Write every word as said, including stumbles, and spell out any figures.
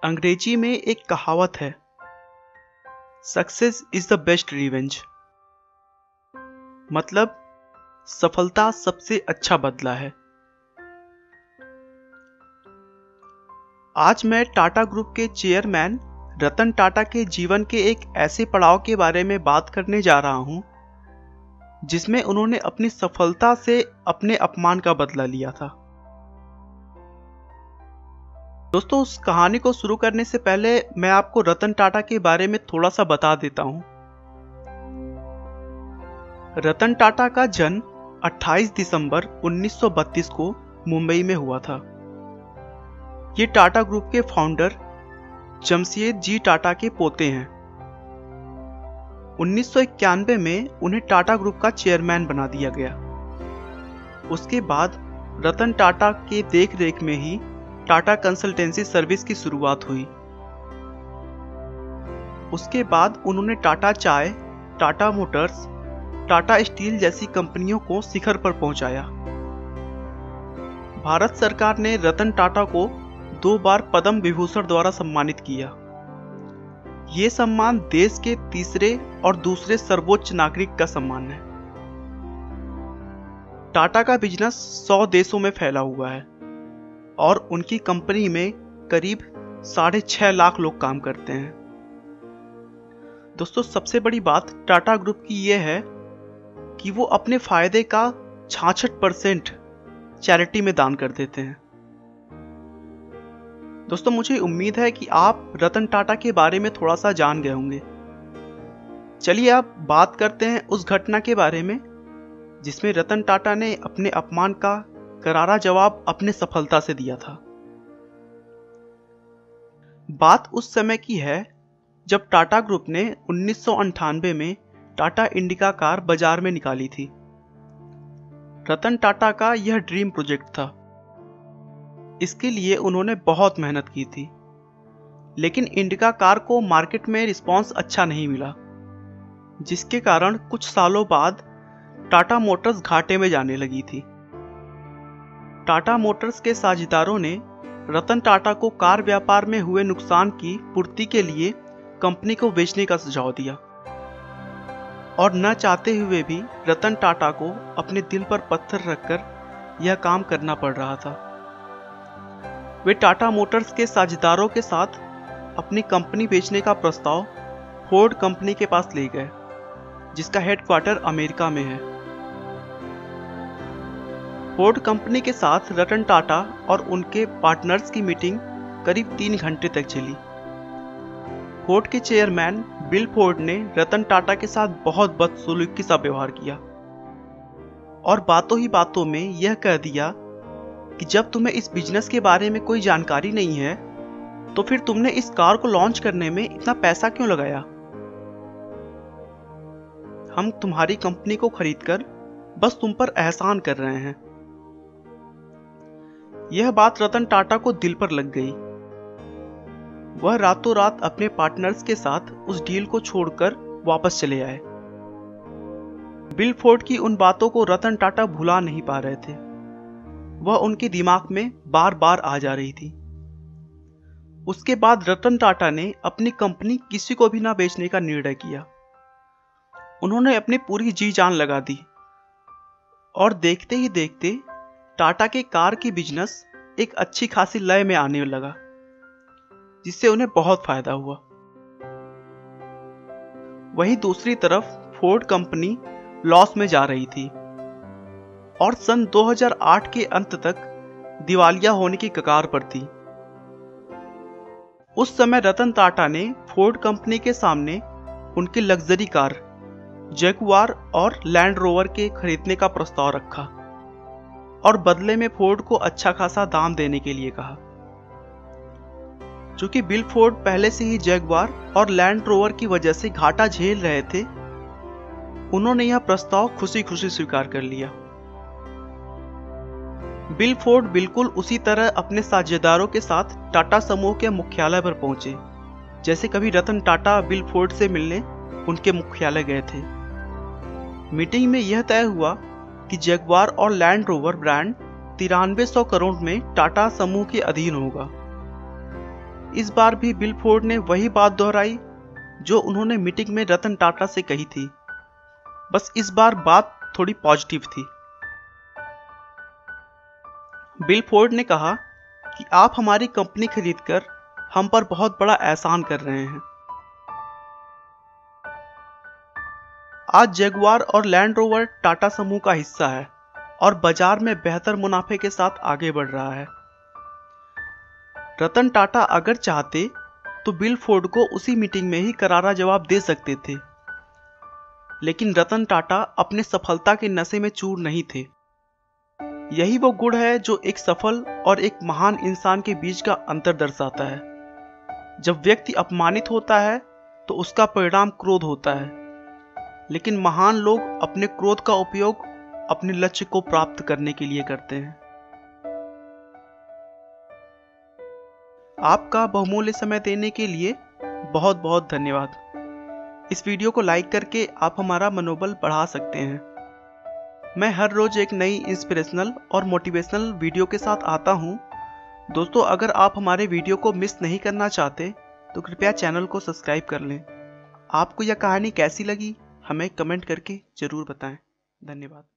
अंग्रेजी में एक कहावत है, success is the best revenge. मतलब सफलता सबसे अच्छा बदला है। आज मैं टाटा ग्रुप के चेयरमैन रतन टाटा के जीवन के एक ऐसे पड़ाव के बारे में बात करने जा रहा हूं जिसमें उन्होंने अपनी सफलता से अपने अपमान का बदला लिया था। दोस्तों, उस कहानी को शुरू करने से पहले मैं आपको रतन टाटा के बारे में थोड़ा सा बता देता हूं। रतन टाटा का जन्म अट्ठाईस दिसंबर उन्नीस सौ बत्तीस को मुंबई में हुआ था। ये टाटा ग्रुप के फाउंडर जमशेद जी टाटा के पोते हैं। उन्नीस सौ इक्यानवे में उन्हें टाटा ग्रुप का चेयरमैन बना दिया गया। उसके बाद रतन टाटा के देख रेख में ही टाटा कंसल्टेंसी सर्विस की शुरुआत हुई। उसके बाद उन्होंने टाटा चाय, टाटा मोटर्स, टाटा स्टील जैसी कंपनियों को शिखर पर पहुंचाया। भारत सरकार ने रतन टाटा को दो बार पद्म विभूषण द्वारा सम्मानित किया। ये सम्मान देश के तीसरे और दूसरे सर्वोच्च नागरिक का सम्मान है। टाटा का बिजनेस सौ देशों में फैला हुआ है और उनकी कंपनी में करीब साढ़े छह लाख लोग काम करते हैं। दोस्तों, सबसे बड़ी बात टाटा ग्रुप की यह है कि वो अपने फायदे का छियासठ परसेंट चैरिटी में दान कर देते हैं। दोस्तों, मुझे उम्मीद है कि आप रतन टाटा के बारे में थोड़ा सा जान गए होंगे। चलिए अब बात करते हैं उस घटना के बारे में जिसमें रतन टाटा ने अपने अपमान का करारा जवाब अपने सफलता से दिया था। बात उस समय की है जब टाटा ग्रुप ने उन्नीस सौ अंठानवे में टाटा इंडिका कार बाजार में निकाली थी। रतन टाटा का यह ड्रीम प्रोजेक्ट था। इसके लिए उन्होंने बहुत मेहनत की थी, लेकिन इंडिका कार को मार्केट में रिस्पांस अच्छा नहीं मिला, जिसके कारण कुछ सालों बाद टाटा मोटर्स घाटे में जाने लगी थी। टाटा मोटर्स के साझेदारों ने रतन टाटा को कार व्यापार में हुए नुकसान की पूर्ति के लिए कंपनी को बेचने का सुझाव दिया और न चाहते हुए भी रतन टाटा को अपने दिल पर पत्थर रखकर यह काम करना पड़ रहा था। वे टाटा मोटर्स के साझेदारों के साथ अपनी कंपनी बेचने का प्रस्ताव फोर्ड कंपनी के पास ले गए, जिसका हेडक्वार्टर अमेरिका में है। फोर्ड कंपनी के साथ रतन टाटा और उनके पार्टनर्स की मीटिंग करीब तीन घंटे तक चली। फोर्ड के चेयरमैन बिल फोर्ड ने रतन टाटा के साथ बहुत बदसलूकी सा व्यवहार किया और बातों ही बातों में यह कह दिया कि जब तुम्हें इस बिजनेस के बारे में कोई जानकारी नहीं है तो फिर तुमने इस कार को लॉन्च करने में इतना पैसा क्यों लगाया? हम तुम्हारी कंपनी को खरीदकर बस तुम पर एहसान कर रहे हैं। यह बात रतन टाटा को दिल पर लग गई। वह रातों रात अपने पार्टनर्स के साथ उस डील को छोड़कर वापस चले आए। बिल फोर्ड की उन बातों को रतन टाटा भुला नहीं पा रहे थे। वह उनके दिमाग में बार बार आ जा रही थी। उसके बाद रतन टाटा ने अपनी कंपनी किसी को भी ना बेचने का निर्णय किया। उन्होंने अपनी पूरी जी जान लगा दी और देखते ही देखते टाटा के कार की बिजनेस एक अच्छी खासी लय में आने लगा, जिससे उन्हें बहुत फायदा हुआ। वहीं दूसरी तरफ फोर्ड कंपनी लॉस में जा रही थी और सन दो हज़ार आठ के अंत तक दिवालिया होने की कगार पर थी। उस समय रतन टाटा ने फोर्ड कंपनी के सामने उनकी लग्जरी कार जैगुआर और लैंड रोवर के खरीदने का प्रस्ताव रखा और बदले में फोर्ड को अच्छा खासा दाम देने के लिए कहा। चूंकि बिल फोर्ड पहले से ही जैगुआर और लैंड रोवर की वजह से घाटा झेल रहे थे, उन्होंने यह प्रस्ताव खुशी खुशी स्वीकार कर लिया। बिल फोर्ड बिल्कुल उसी तरह अपने साझेदारों के साथ टाटा समूह के मुख्यालय पर पहुंचे जैसे कभी रतन टाटा बिल फोर्ड से मिलने उनके मुख्यालय गए थे। मीटिंग में यह तय हुआ कि जैगुआर और लैंड रोवर ब्रांड तिरानवे सौ करोड़ में टाटा समूह के अधीन होगा। इस बार भी बिल फोर्ड ने वही बात दोहराई जो उन्होंने मीटिंग में रतन टाटा से कही थी, बस इस बार बात थोड़ी पॉजिटिव थी। बिल फोर्ड ने कहा कि आप हमारी कंपनी खरीदकर हम पर बहुत बड़ा एहसान कर रहे हैं। आज जगुआर और लैंड रोवर टाटा समूह का हिस्सा है और बाजार में बेहतर मुनाफे के साथ आगे बढ़ रहा है। रतन टाटा अगर चाहते तो बिल फोर्ड को उसी मीटिंग में ही करारा जवाब दे सकते थे, लेकिन रतन टाटा अपने सफलता के नशे में चूर नहीं थे। यही वो गुण है जो एक सफल और एक महान इंसान के बीच का अंतर दर्शाता है। जब व्यक्ति अपमानित होता है तो उसका परिणाम क्रोध होता है, लेकिन महान लोग अपने क्रोध का उपयोग अपने लक्ष्य को प्राप्त करने के लिए करते हैं। आपका बहुमूल्य समय देने के लिए बहुत बहुत धन्यवाद। इस वीडियो को लाइक करके आप हमारा मनोबल बढ़ा सकते हैं। मैं हर रोज एक नई इंस्पिरेशनल और मोटिवेशनल वीडियो के साथ आता हूं। दोस्तों, अगर आप हमारे वीडियो को मिस नहीं करना चाहते तो कृपया चैनल को सब्सक्राइब कर लें। आपको यह कहानी कैसी लगी हमें कमेंट करके जरूर बताएं। धन्यवाद।